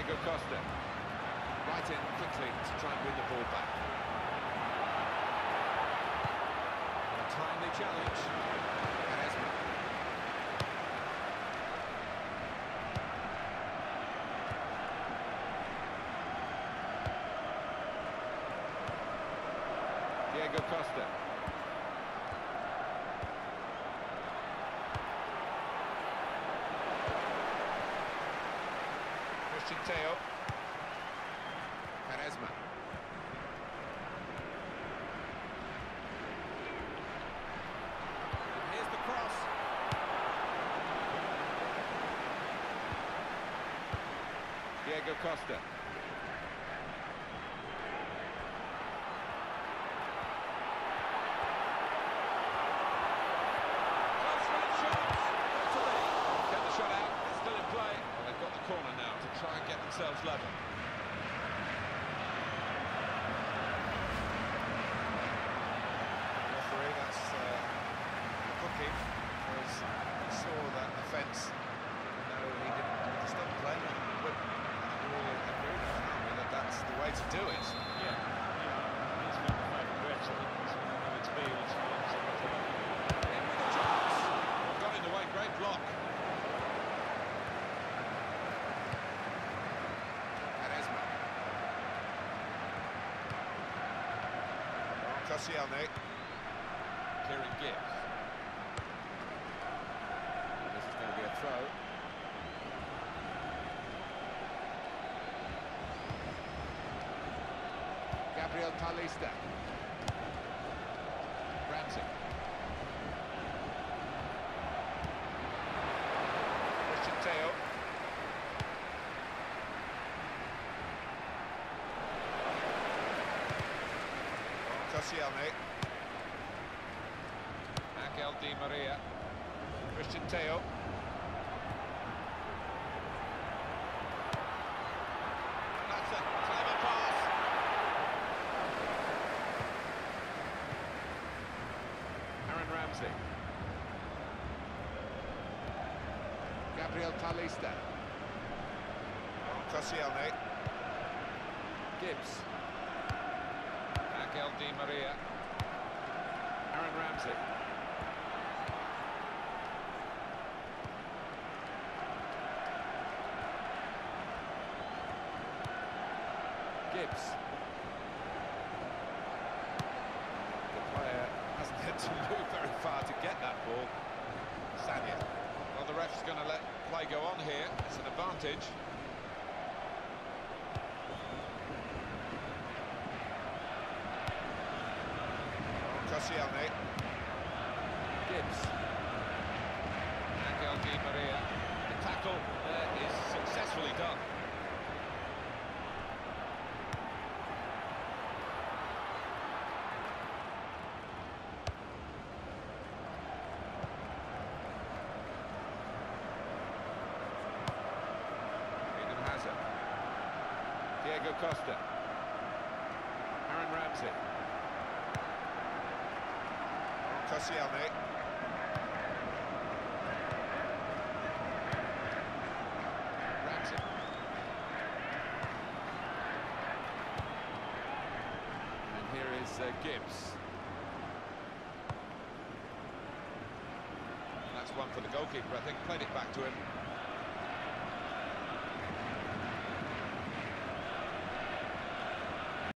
Diego Costa. Right in quickly to try and win the ball back. A timely challenge. Quaresma. Diego Costa. Christian Teo. Quaresma. And here's the cross. Diego Costa. Corner now to try and get themselves level. Referee, that's cooking, because he saw that offence. No, he didn't stop playing. But we all agree now, aren't we, that that's the way to do it. Yeah, he's got the favourite refs. I think that's what they know it's be. In with the chance. Got in the way, great block. Koscielny. Kieran Gibbs. This is going to be a throw. Gabriel Paulista. Ramsey. Christian Teo. Koscielny. Angel Di Maria. Christian Teo. That's a clever pass. Aaron Ramsey. Gabriel Paulista. Koscielny. Gibbs. Angel Di Maria. Aaron Ramsey. Gibbs. The player hasn't had to move very far to get that ball. Sanya. Well, the ref's going to let play go on here. It's an advantage. Koscielny. Gibbs. Angel Di Maria. The tackle is successfully done. Diego Costa. Aaron Ramsey. Koscielny. Ramsey. And here is Gibbs. And that's one for the goalkeeper, I think. Played it back to him.